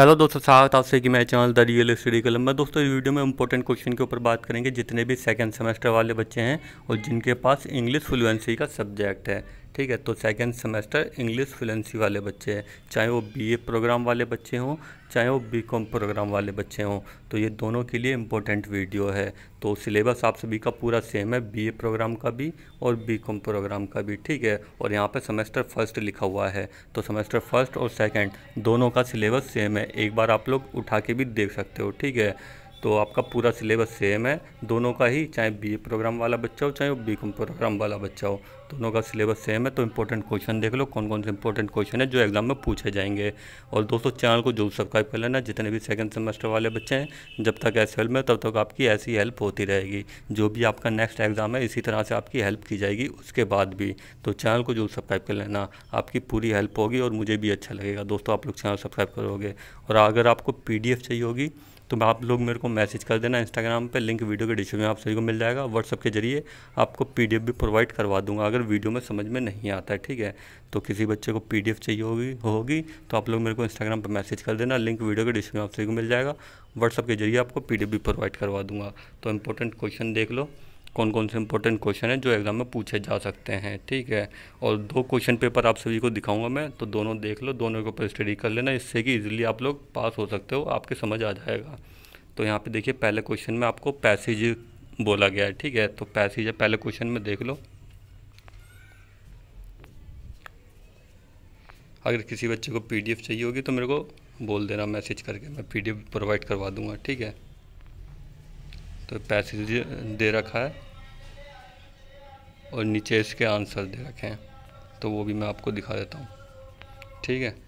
Hello दोस्तों, स्वागत आपसे कि मैं channel the real study club में। दोस्तों, इस वीडियो में इंपॉर्टेंट क्वेश्चन के ऊपर बात करेंगे जितने भी सेकंड सेमेस्टर वाले बच्चे हैं और जिनके पास इंग्लिश फ्लुएंसी का सब्जेक्ट है। ठीक है, तो सेकंड सेमेस्टर इंग्लिश फ्लुएंसी वाले बच्चे हैं, चाहे वो बीए प्रोग्राम वाले बच्चे हों चाहे वो बीकॉम प्रोग्राम वाले बच्चे हों, तो ये दोनों के लिए इम्पोर्टेंट वीडियो है। तो सिलेबस आप सभी का पूरा सेम है, बीए प्रोग्राम का भी और बीकॉम प्रोग्राम का भी। ठीक है, और यहाँ पे सेमेस्टर फर्स्ट लिखा हुआ है, तो सेमेस्टर फर्स्ट और सेकंड दोनों का सिलेबस सेम है। एक बार आप लोग उठा के भी देख सकते हो। ठीक है, तो आपका पूरा सिलेबस सेम है दोनों का ही, चाहे बीए प्रोग्राम वाला बच्चा हो चाहे वो बीकॉम प्रोग्राम वाला बच्चा हो, दोनों का सिलेबस सेम है। तो इंपॉर्टेंट क्वेश्चन देख लो कौन कौन से इंपॉर्टेंट क्वेश्चन है जो एग्जाम में पूछे जाएंगे। और दोस्तों, चैनल को जरूर सब्सक्राइब कर लेना। जितने भी सेकंड सेमेस्टर वाले बच्चे हैं, जब तक एस में तब तक आपकी ऐसी हेल्प होती रहेगी। जो भी आपका नेक्स्ट एग्ज़ाम है इसी तरह से आपकी हेल्प की जाएगी उसके बाद भी। तो चैनल को जरूर सब्सक्राइब कर लेना, आपकी पूरी हेल्प होगी और मुझे भी अच्छा लगेगा। दोस्तों, आप लोग चैनल सब्सक्राइब करोगे। और अगर आपको PDF चाहिए होगी तो आप लोग मेरे को मैसेज कर देना इंस्टाग्राम पे, लिंक वीडियो के डिस्क्रिप्शन में आप सभी को मिल जाएगा। व्हाट्सअप के जरिए आपको PDF भी प्रोवाइड करवा दूंगा अगर वीडियो में समझ में नहीं आता है। ठीक है, तो किसी बच्चे को PDF चाहिए होगी तो आप लोग मेरे को इंस्टाग्राम पे मैसेज कर देना, लिंक वीडियो के डिस्क्रिप्शन में आप सभी को मिल जाएगा। व्हाट्सअप के जरिए आपको PDF भी प्रोवाइड करवा दूंगा। तो इंपॉर्टेंट क्वेश्चन देख लो कौन कौन से इंपॉर्टेंट क्वेश्चन हैं जो एग्ज़ाम में पूछे जा सकते हैं। ठीक है, और 2 क्वेश्चन पेपर आप सभी को दिखाऊंगा मैं, तो दोनों देख लो, दोनों के ऊपर स्टडी कर लेना, इससे कि इजीली आप लोग पास हो सकते हो, आपके समझ आ जाएगा। तो यहाँ पे देखिए, पहले क्वेश्चन में आपको पैसेज बोला गया है। ठीक है, तो पैसेज है पहले क्वेश्चन में, देख लो। अगर किसी बच्चे को PDF चाहिए होगी तो मेरे को बोल देना मैसेज करके, मैं PDF प्रोवाइड करवा दूंगा। ठीक है, तो पैसेज दे रखा है और नीचे इसके आंसर दे रखे हैं, तो वो भी मैं आपको दिखा देता हूँ। ठीक है,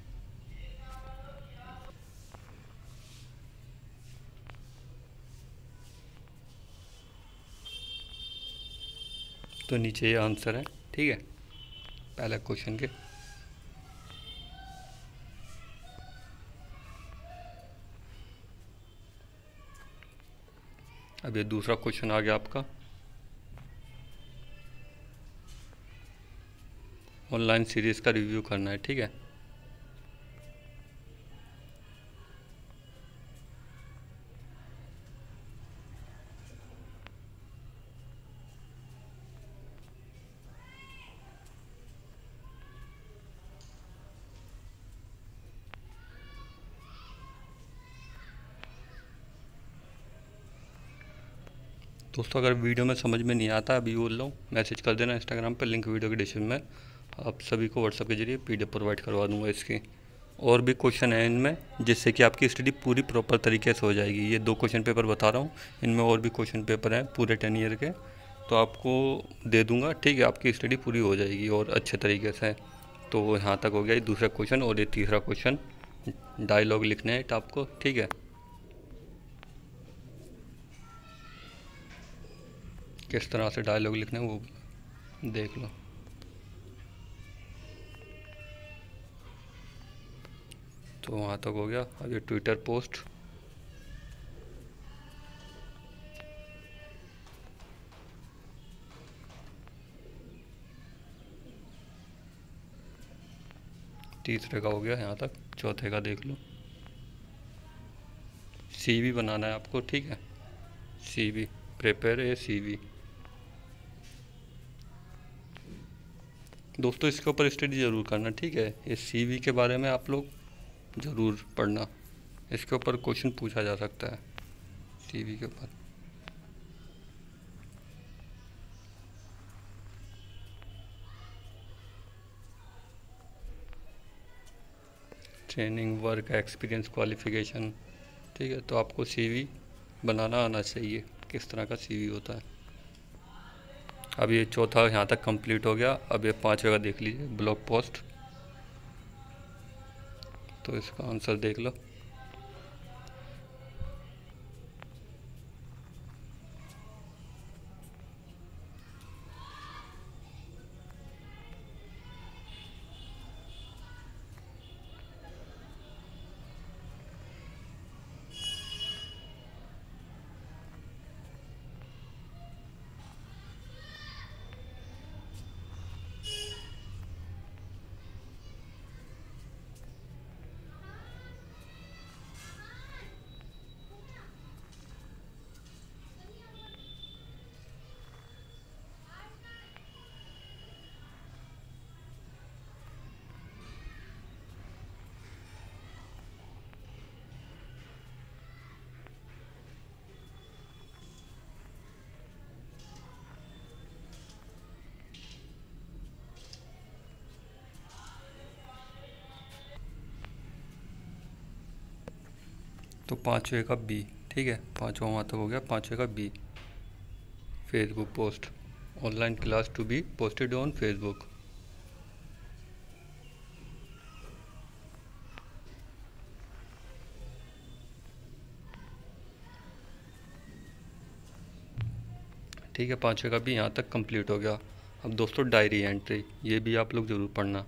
तो नीचे ये आंसर है। ठीक है, पहले क्वेश्चन के। अब ये दूसरा क्वेश्चन आ गया आपका, ऑनलाइन सीरीज़ का रिव्यू करना है। ठीक है, दोस्तों अगर वीडियो में समझ में नहीं आता, अभी बोल रहा हूँ, मैसेज कर देना इंस्टाग्राम पर, लिंक वीडियो के डिस्क्रिप्शन में। आप सभी को व्हाट्सअप के जरिए PDF प्रोवाइड करवा दूंगा इसकी। और भी क्वेश्चन है इनमें जिससे कि आपकी स्टडी पूरी प्रॉपर तरीके से हो जाएगी। ये 2 क्वेश्चन पेपर बता रहा हूँ, इनमें और भी क्वेश्चन पेपर हैं पूरे 10 ईयर के, तो आपको दे दूँगा। ठीक है, आपकी स्टडी पूरी हो जाएगी और अच्छे तरीके से। तो यहाँ तक हो गया ये दूसरा क्वेश्चन। और ये तीसरा क्वेश्चन, डायलॉग लिखने हैं आपको। ठीक है, किस तरह से डायलॉग लिखने हैं वो देख लो। तो वहाँ तक हो गया। अब ये ट्विटर पोस्ट, तीसरे का हो गया यहाँ तक, चौथे का देख लो। CV बनाना है आपको। ठीक है, CV, प्रिपेयर ए CV। दोस्तों, इसके ऊपर स्टडी ज़रूर करना। ठीक है, ये CV के बारे में आप लोग ज़रूर पढ़ना, इसके ऊपर क्वेश्चन पूछा जा सकता है CV के ऊपर। Training, work experience, qualification. ठीक है, तो आपको CV बनाना आना चाहिए, किस तरह का CV होता है। अब ये चौथा यहाँ तक कंप्लीट हो गया। अब ये 5वें का देख लीजिए, ब्लॉग पोस्ट। तो इसका आंसर देख लो। तो पाँचवें का बी, ठीक है, पाँचवा वहाँ तक हो गया। पाँचवें का B, Facebook post, online class to be posted on Facebook. ठीक है, पाँचवें का भी यहाँ तक कंप्लीट हो गया। अब दोस्तों डायरी एंट्री, ये भी आप लोग ज़रूर पढ़ना।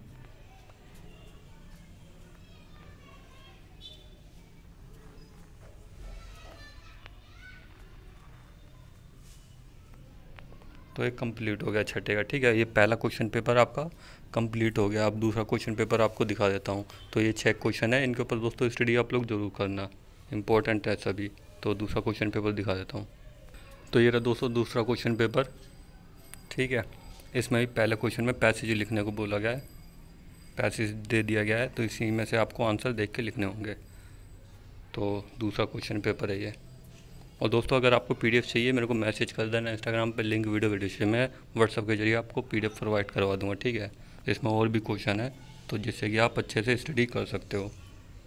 तो ये कंप्लीट हो गया छठे का, ठीक है। ये पहला क्वेश्चन पेपर आपका कंप्लीट हो गया। अब दूसरा क्वेश्चन पेपर आपको दिखा देता हूँ। तो ये 6 क्वेश्चन है, इनके ऊपर दोस्तों स्टडी आप लोग ज़रूर करना, इंपॉर्टेंट है सभी। तो दूसरा क्वेश्चन पेपर दिखा देता हूँ। तो ये रहा दोस्तों दूसरा क्वेश्चन पेपर, ठीक है। इसमें भी पहले क्वेश्चन में पैसेज लिखने को बोला गया है, पैसेज दे दिया गया है, तो इसी में से आपको आंसर देख के लिखने होंगे। तो दूसरा क्वेश्चन पेपर है ये। और दोस्तों अगर आपको पीडीएफ चाहिए मेरे को मैसेज कर देना इंस्टाग्राम पे, लिंक वीडियो डिस्क्रिप्शन में, व्हाट्सअप के जरिए आपको पीडीएफ प्रोवाइड करवा दूंगा, ठीक है। इसमें और भी क्वेश्चन है, तो जिससे कि आप अच्छे से स्टडी कर सकते हो।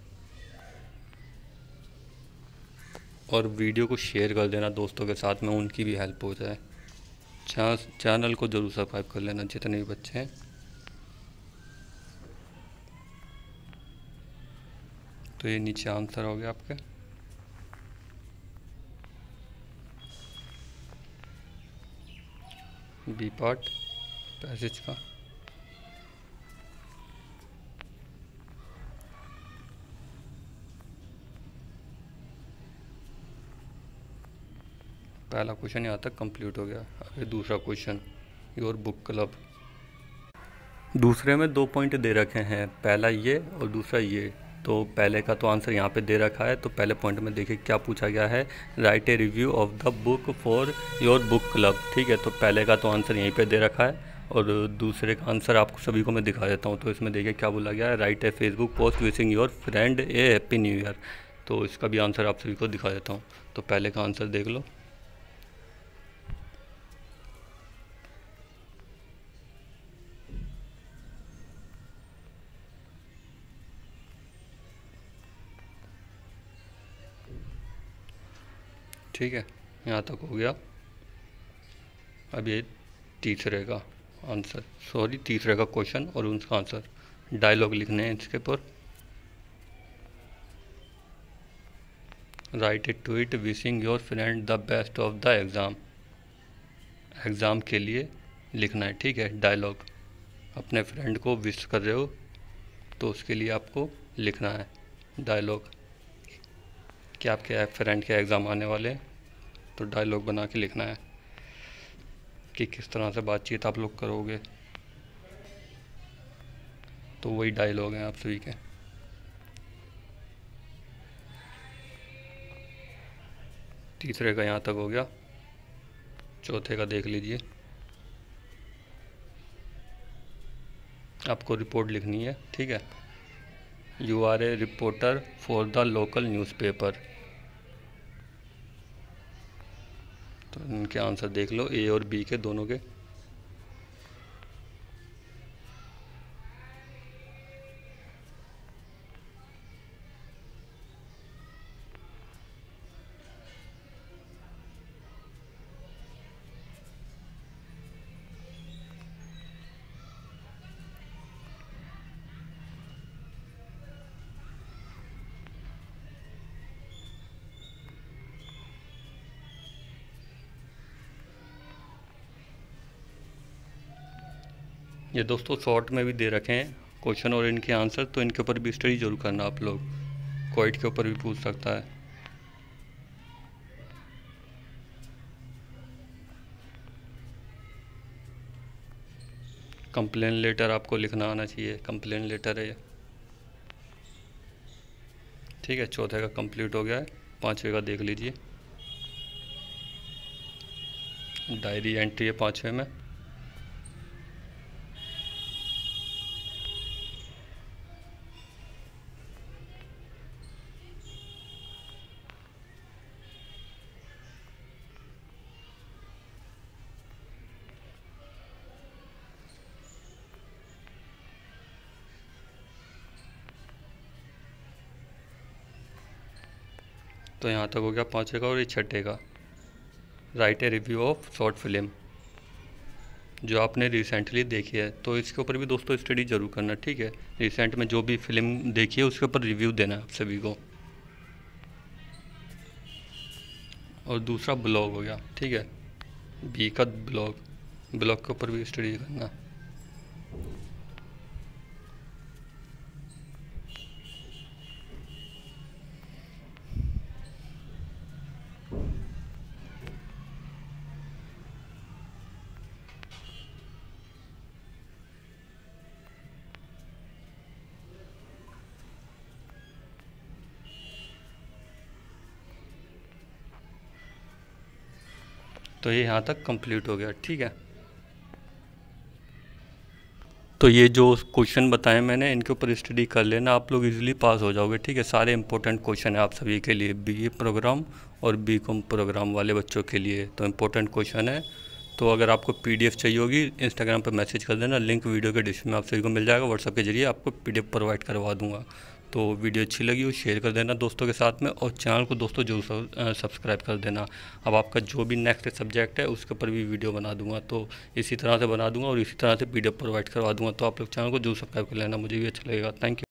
और वीडियो को शेयर कर देना दोस्तों के साथ में, उनकी भी हेल्प हो जाए। चैनल को ज़रूर सब्सक्राइब कर लेना जितने भी बच्चे हैं। तो ये नीचे आंसर हो गया आपके। बी पार्ट पैसेज का। पहला क्वेश्चन यहाँ तक कंप्लीट हो गया। अब ये दूसरा क्वेश्चन, योर बुक क्लब। दूसरे में 2 पॉइंट दे रखे हैं, पहला ये और दूसरा ये। तो पहले का तो आंसर यहाँ पे दे रखा है। तो पहले पॉइंट में देखिए क्या पूछा गया है, write a review of the book for your book club, ठीक है। तो पहले का तो आंसर यहीं पे दे रखा है, और दूसरे का आंसर आपको सभी को मैं दिखा देता हूँ। तो इसमें देखिए क्या बोला गया है, write a Facebook post wishing your friend a happy New Year. तो इसका भी आंसर आप सभी को दिखा देता हूँ। तो पहले का आंसर देख लो। ठीक है, यहाँ तक हो गया। अब ये तीसरे का आंसर, सॉरी तीसरे का क्वेश्चन और उसका आंसर, डायलॉग लिखने हैं इसके ऊपर। Write a tweet wishing your friend the best of the exam. Exam के लिए लिखना है, ठीक है। डायलॉग अपने फ्रेंड को विश कर रहे हो तो उसके लिए आपको लिखना है डायलॉग, कि आपके फ्रेंड के एग्ज़ाम आने वाले हैं, तो डायलॉग बना के लिखना है कि किस तरह से बातचीत आप लोग करोगे। तो वही डायलॉग हैं आप सभी के। तीसरे का यहाँ तक हो गया, चौथे का देख लीजिए। आपको रिपोर्ट लिखनी है, ठीक है। You are a reporter for the local newspaper. तो इनके आंसर देख लो, ए और बी के दोनों के। ये दोस्तों शॉर्ट में भी दे रखे हैं क्वेश्चन और इनके आंसर, तो इनके ऊपर भी स्टडी जरूर करना आप लोग। क्वाइट के ऊपर भी पूछ सकता है। कंप्लेन लेटर आपको लिखना आना चाहिए, कंप्लेन लेटर है ये, ठीक है। चौथे का कंप्लीट हो गया है। पाँचवें का देख लीजिए, डायरी एंट्री है पाँचवें में। तो यहाँ तक हो गया 5वें का। और ये 6ठे का, write a review of short film, जो आपने रिसेंटली देखी है। तो इसके ऊपर भी दोस्तों स्टडी जरूर करना, ठीक है। रिसेंट में जो भी फिल्म देखी है उसके ऊपर रिव्यू देना है आप सभी को। और दूसरा ब्लॉग हो गया, ठीक है, बी का ब्लॉग, ब्लॉग के ऊपर भी स्टडी करना। तो ये यहाँ तक कंप्लीट हो गया, ठीक है। तो ये जो क्वेश्चन बताए मैंने, इनके ऊपर स्टडी कर लेना, आप लोग इजीली पास हो जाओगे, ठीक है। सारे इंपॉर्टेंट क्वेश्चन है आप सभी के लिए, बीए प्रोग्राम और बीकॉम प्रोग्राम वाले बच्चों के लिए, तो इम्पोर्टेंट क्वेश्चन है। तो अगर आपको पीडीएफ चाहिए होगी, इंस्टाग्राम पर मैसेज कर देना, लिंक वीडियो के डिस्क्रिप्शन में आप सभी को मिल जाएगा। व्हाट्सएप के जरिए आपको पीडीएफ प्रोवाइड करवा दूंगा। तो वीडियो अच्छी लगी हो शेयर कर देना दोस्तों के साथ में, और चैनल को दोस्तों जरूर सब्सक्राइब कर देना। अब आपका जो भी नेक्स्ट सब्जेक्ट है उसके ऊपर भी वीडियो बना दूंगा, तो इसी तरह से बना दूंगा और इसी तरह से पीडीएफ प्रोवाइड करवा दूंगा। तो आप लोग चैनल को जरूर सब्सक्राइब कर लेना, मुझे भी अच्छा लगेगा। Thank you.